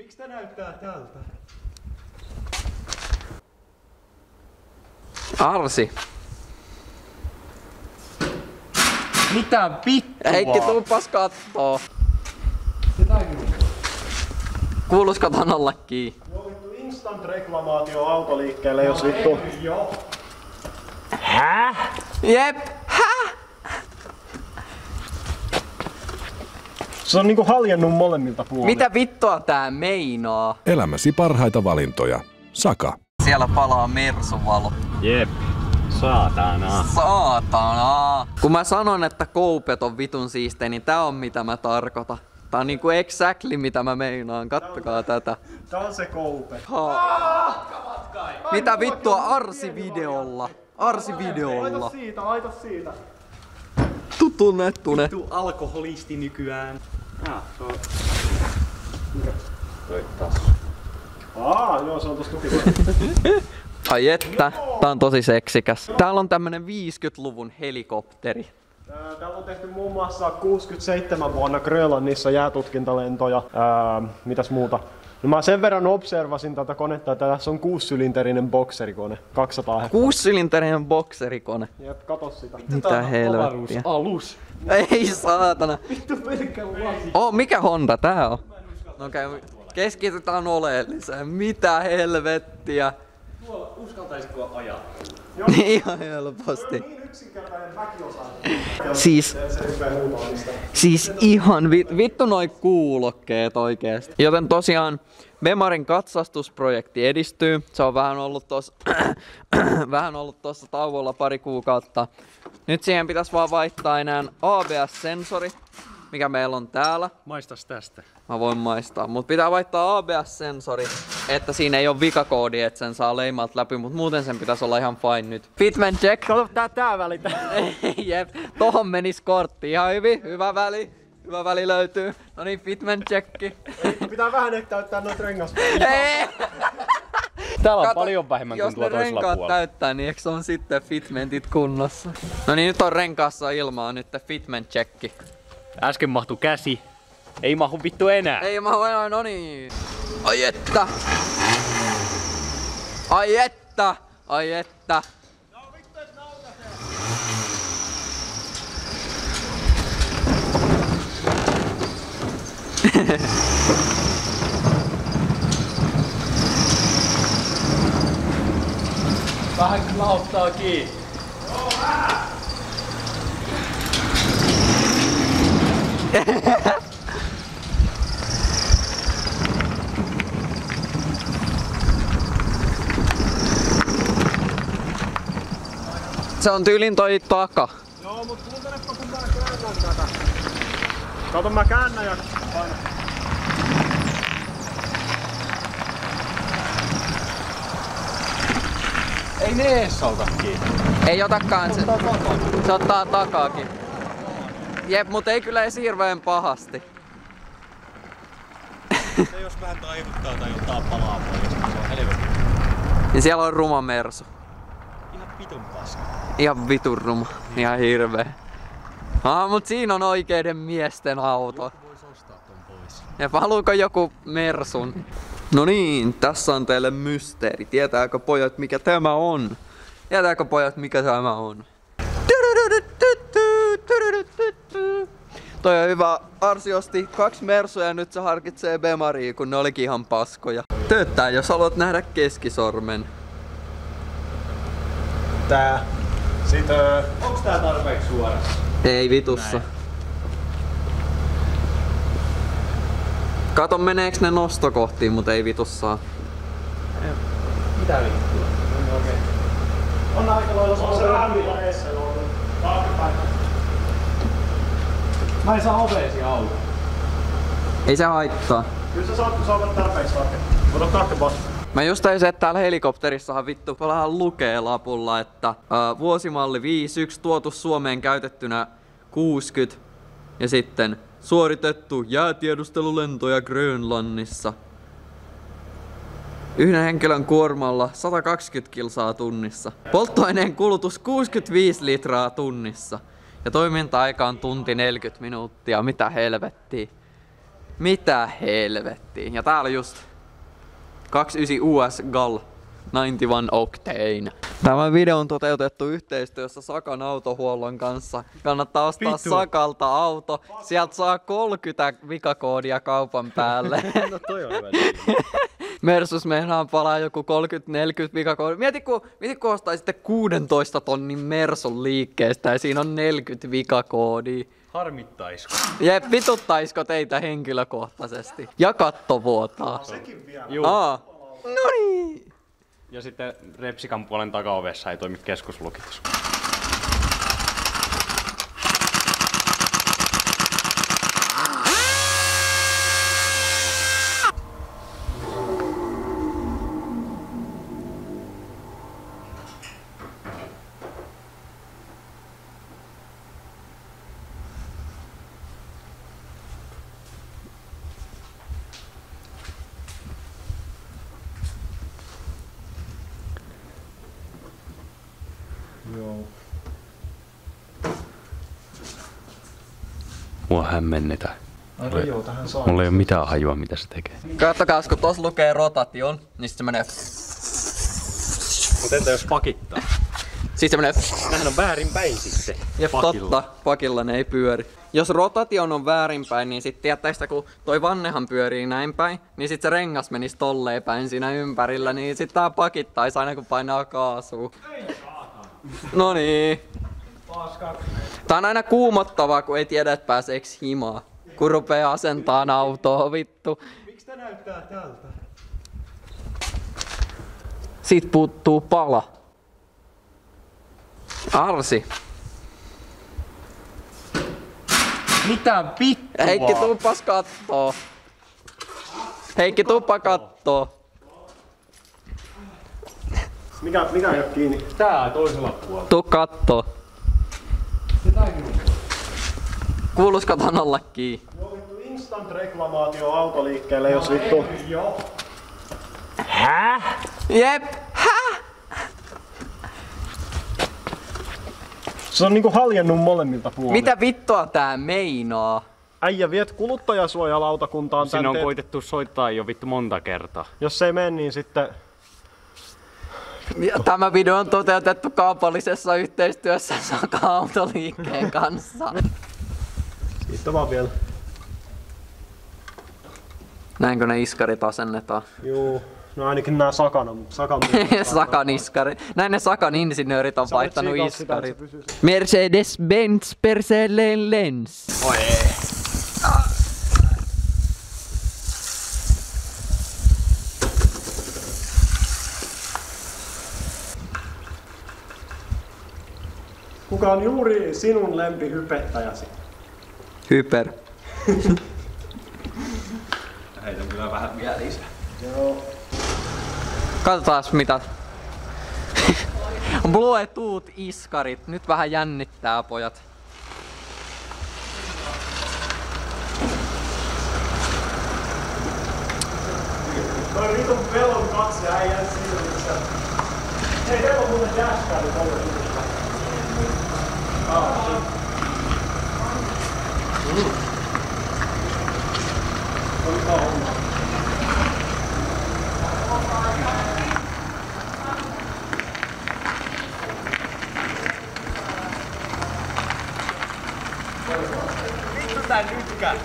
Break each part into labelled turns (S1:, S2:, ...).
S1: Miksi tää näyttää tältä?
S2: Arsi.
S1: Mitä vittua?
S2: Heikki, tuupas kattoo. Kuuluisiko ton olla kiinni?
S1: Joo vittu instant reklamaatio autoliikkeelle, jos vittu. Joo. Häh?
S2: Jep. Häh?
S1: Se on niinku haljennut molemmilta puolilta.
S2: Mitä vittua tää meinaa?
S3: Elämäsi parhaita valintoja. Saka.
S2: Siellä palaa Mersuvalo.
S1: Jep. Saatana.
S2: Saatana. Kun mä sanon, että koupet on vitun siistejä, niin tää on mitä mä tarkoitan. Tää on niinku exactly mitä mä meinaan. Kattokaa tätä.
S1: Tää on se koupe.
S2: Mitä vittua Arsi-videolla? Arsi-videolla.
S1: Laita siitä.
S2: Tunnetune.
S1: Vittu alkoholisti nykyään. Toi tassu. Joo, se on tossa tukivoimassa.
S2: Ai että, tää on tosi seksikäs. Täällä on tämmönen 50-luvun helikopteri.
S1: Täällä on tehty muun muassa 67 vuonna Grönlannissa jäätutkintalentoja. Mitäs muuta? No mä sen verran observasin tätä konetta, että tässä on 6-sylinterinen bokserikone. 200 hehtaaria.
S2: 6-sylinterinen bokserikone.
S1: Jep, kato sitä.
S2: Mitä helvettiä.
S1: Alus.
S2: Ei saatana.
S1: Vittu pelkkä lasi.
S2: Mikä Honda tää on? Okei, keskitytään oleelliseen. Mitä helvettiä?
S1: Tuolla uskaltaisiko ajaa?
S2: Ihan helposti.
S1: Niin yksinkertainen väkiosa.
S2: Siis ihan vittu noi kuulokkeet oikeesti. Joten tosiaan Bemarin katsastusprojekti edistyy. Se on vähän ollut tossa tauolla pari kuukautta. Nyt siihen pitäisi vaan vaihtaa enää ABS-sensori, mikä meillä on täällä.
S1: Maistas tästä.
S2: Mä voin maistaa, mutta pitää vaihtaa ABS-sensori, että siinä ei ole vikakoodi, että sen saa leimalta läpi, mutta muuten sen pitäisi olla ihan fine nyt. Fitman check.
S1: Kato tää väli.
S2: Jep, tohon menis kortti ihan hyvin. Hyvä väli. Hyvä väli löytyy. No niin, fitman checki.
S1: Pitää vähän täyttää noita rengaspaa.
S2: Ei!
S4: Täällä on paljon vähemmän kuin tuo
S2: Jos ne
S4: toisella
S2: renkaat
S4: puolella.
S2: täyttää, niin eikö se on sitten fitmentit kunnossa? No niin, nyt on renkaassa ilmaa, nyt fitment checki.
S4: Äsken mahtu käsi. Ei mahu vittu enää.
S2: Ei mä voin, no niin. Ai että! Ai että! Ai että!
S4: Vähän klauttaa kiinni.
S2: Se on tyylin toi taka.
S1: Joo, mut kuunteleppa kun mä käännän tätä. Kato mä käännän ja painan.
S4: Ei ne ees ota kiinni.
S2: Ei otakaan se. Se ottaa takaakin. Jep, mut ei kyllä edes hirveen pahasti.
S4: Se jos vähän taivuttaa tai ottaa palaa pois, se on helvetin.
S2: Niin siellä on ruma Mersu.
S4: Ihan vitun paska.
S2: Ihan vitun ruma. Ihan hirveä. Mut siinä on oikeiden miesten auto.
S4: Vois ostaa ton pois.
S2: Ja haluuko joku Mersun? No niin, tässä on teille mysteeri. Tietääkö pojat mikä tämä on? Tietääkö pojat mikä tämä on? Toi on hyvä. Arsi osti 2 Mersuja ja nyt se harkitsee Bemaria, kun ne olikin ihan paskoja. Tööttää, jos haluat nähdä keskisormen.
S1: Tää. Sitten onks tää tarpeeksi suorassa?
S2: Ei vitussa. Kato meneeks ne nostokohtiin, mut ei vitussa.
S4: Mitä vittua?
S1: Okei. On aika lailla se rämmillä eessä ollut.
S4: Mä en saa oveesi auki.
S2: Ei se haittaa.
S1: Kyllä sä saat tarpeeksi tarkemmin. Ota takkapasta.
S2: Mä just tajusin, että täällä helikopterissahan vittu vähän lukee lapulla, että vuosimalli 51 tuotu Suomeen käytettynä 60 ja sitten suoritettu jäätiedustelulentoja Grönlannissa. Yhden henkilön kuormalla 120 kilsaa tunnissa. Polttoaineen kulutus 65 litraa tunnissa. Ja toiminta-aika on tunti 40 minuuttia. Mitä helvettiä. Mitä helvettiä. Ja täällä just 29 US GAL 91 Octane. Tämä video on toteutettu yhteistyössä Sakan autohuollon kanssa. Kannattaa ostaa Sakalta auto. Sieltä saa 30 vikakoodia kaupan päälle.
S1: No toi on hyvä.
S2: Mersus mehnaan palaa joku 30-40 vikakoodia. Mieti kun ostaisitte 16 tonnin Mersun liikkeestä ja siinä on 40 vikakoodia.
S4: Harmittaisko?
S2: Jep, vituttaisko teitä henkilökohtaisesti? Ja katto vuotaa.
S1: Sekin vielä.
S2: Noniin!
S4: Ja sitten Repsikan puolen takaovessa ei toimi keskuslukitus.
S1: Joo.
S4: Mua hämmennetään.
S1: Aika joo, tähän saa.
S4: Mulla ei oo mitään hajua mitä se tekee.
S2: Kattokaas, kun tossa lukee rotation, niin sit se menee.
S4: Mut entä jos pakittaa?
S2: Siis se menee.
S4: Nähän on väärinpäin sitten.
S2: Jep, totta. Pakilla ne ei pyöri. Jos rotation on väärinpäin, niin sit tiettäistä kun toi vannehan pyörii näin päin, niin sit se rengas menis tolleen päin siinä ympärillä, niin sit tää pakittais aina kun painaa kaasua. No niin. Tää on aina kuumottavaa, kun ei tiedä, että pääseeks himaa. Kun rupee asentaan autoa, vittu.
S1: Miksi tää näyttää tältä?
S2: Siitä puuttuu pala. Arsi.
S1: Mitä vittua?
S2: Heikki, tuupas kattoo. Heikki, tuuppa kattoo.
S1: Mikä ei oo kiinni?
S4: Tää toisella puolella.
S2: Tuu kattoo. Kuuluisiko tän olla kiinni?
S1: Joo vittu instant reklamaatio autoliikkeelle, jos vittu. Joo.
S2: Jep. Häh?
S1: Se on niinku haljennut molemmilta puolilta.
S2: Mitä vittua tää meinaa?
S1: Äijä, viet kuluttajasuojalautakuntaan
S4: Siinä on
S1: tän
S4: koitettu soittaa jo vittu monta kertaa.
S1: Jos se ei mene, niin sitten...
S2: Ja tämä video on toteutettu kaupallisessa yhteistyössä Saka-autoliikkeen kanssa.
S1: Siitä vaan vielä.
S2: Näinkö ne iskarit asennetaan?
S1: Juu. No ainakin nää Sakan
S2: Sakan iskari. Näin ne Sakan insinöörit on vaihtanut
S1: tsiikaa sitä,
S2: iskarit.
S1: että se pysyy.
S2: Mercedes-Benz Mercedes-Benz.
S4: Oi.
S1: Kuka on juuri sinun lempihypettäjäsi?
S2: Hyper.
S4: Heitän kyllä vähän vielä lisää.
S1: Joo.
S2: Katsotaas mitä. Bluetooth iskarit. Nyt vähän jännittää pojat.
S1: Toi vitun pelon katse äijän silmissä. Hei, teillä on muuten dashcamit ollut.
S4: Vittu tää nytkähti.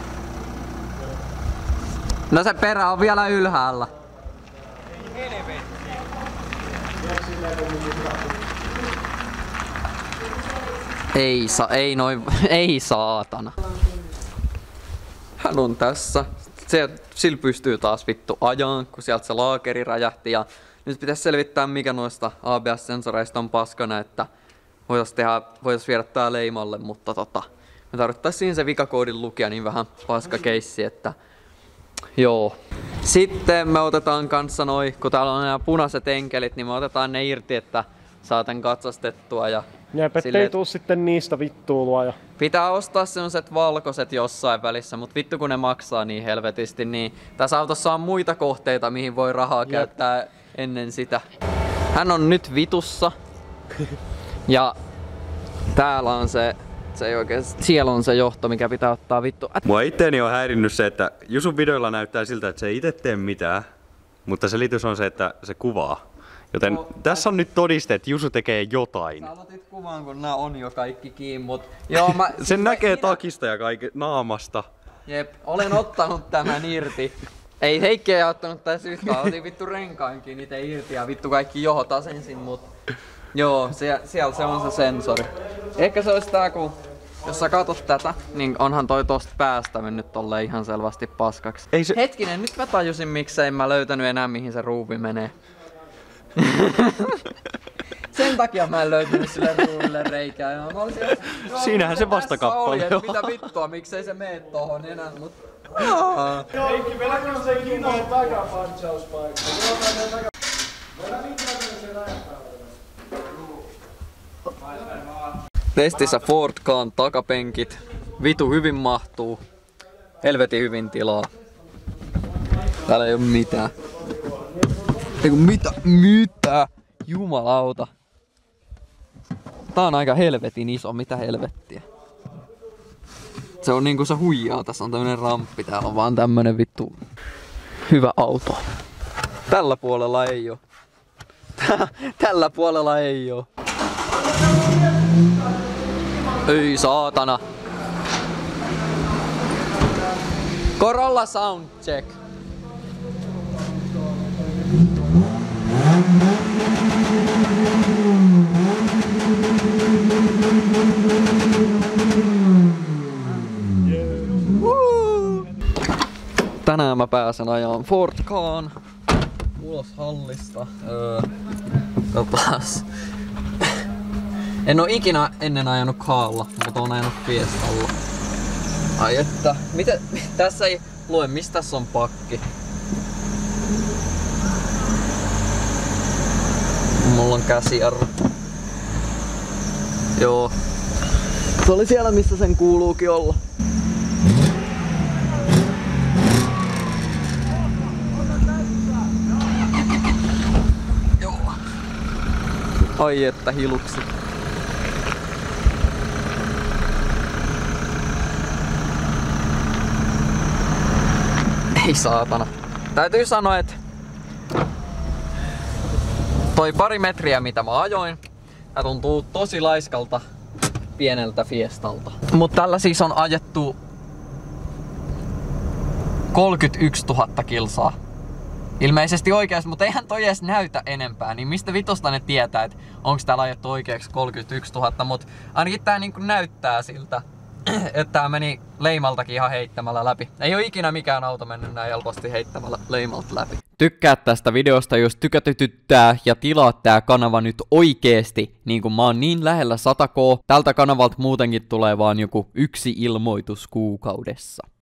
S2: No se perä on vielä ylhäällä. Ei saatana. Hän on tässä. Sillä pystyy taas vittu ajaan, kun sieltä se laakeri räjähti. Ja nyt pitäisi selvittää, mikä noista ABS-sensoreista on paskana, että voitais viedä tää leimalle, mutta me tarvittaisiin se vikakoodin lukija, niin vähän paskakeissi, että joo. Sitten me otetaan kanssa kun täällä on nämä punaiset enkelit, niin me otetaan ne irti, että saaten katsastettua ja
S1: Jep, ettei tuu sitten niistä vittuilua ja...
S2: Pitää ostaa sellaiset valkoiset jossain välissä, mutta vittu kun ne maksaa niin helvetisti, niin tässä autossa on muita kohteita, mihin voi rahaa käyttää ennen sitä. Hän on nyt vitussa. Ja täällä on se se ei oikein... Siellä on se johto, mikä pitää ottaa vittu.
S4: Mua itteeni on häirinnyt se, että Jusun videoilla näyttää siltä, että se ei itse tee mitään. Mutta selitys on se, että se kuvaa. Joten tässä on nyt todiste, että Jusu tekee jotain.
S2: Sä aloitit kuvaan, kun nää on jo kaikki kiinni, mut... Joo,
S4: Sen näkee takista ja naamasta.
S2: Jep, olen ottanut tämän irti. Ei Heikki ei ottanut tässä yhtään, otin vittu renkaankin niitä irti ja vittu kaikki johot asensin, mut... Joo, siellä se on se sensori. Ehkä se olisi tää, kun jos sä katot tätä, niin onhan toi tosta päästä mennyt tolleen ihan selvästi paskaksi.
S4: Ei se...
S2: Hetkinen, nyt mä tajusin miksei mä löytänyt enää mihin se ruuvi menee. Sen takia mä en löytänyt sille ruuville reikää. Ja mä olisin,
S4: Siinähän se vastakappale
S2: on. Mitä vittua, miksei se mene tohon enää, mut...
S1: Heikki, meilläkin on se Kinoon takapanchauspaikka.
S2: Testissä Fordkaan takapenkit. Vitu hyvin mahtuu. Helvetin hyvin tilaa. Täällä ei oo mitään. Eiku mitä? Jumalauta. Tää on aika helvetin iso, mitä helvettiä. Se on niinku se huijaa, tässä on tämmönen ramppi, täällä on vaan tämmönen vittu hyvä auto. Tällä puolella ei oo. Tällä puolella ei oo. Ei saatana. Corolla soundcheck. Tänään mä pääsen ajaan Fordkaan ulos hallista. Kapas. En oo ikinä ennen ajanut Kaalla, mutta oon ajanut Fiestalla. Ai että, miten? Tässä ei lue, mistä tässä on pakki. Mulla on käsijarru. Joo. Se oli siellä, missä sen kuuluukin olla. Joo. Ai että hiluksi. Ei saatana. Täytyy sanoa, että toi pari metriä mitä mä ajoin, tää tuntuu tosi laiskalta pieneltä Fiestalta. Mut tällä siis on ajettu 31 000 kilsaa. Ilmeisesti oikeasti, mutta eihän toi edes näytä enempää, niin mistä vitosta ne tietää, että onko täällä ajettu oikeaksi 31 000, mut ainakin tää niinku näyttää siltä, että tää meni leimaltakin ihan heittämällä läpi. Ei oo ikinä mikään auto mennyt näin helposti heittämällä leimalta läpi. Tykkää tästä videosta, jos tykätytyttää ja tilaa tää kanava nyt oikeesti, niin kun mä oon niin lähellä 100k. Tältä kanavalta muutenkin tulee vaan joku 1 ilmoitus kuukaudessa.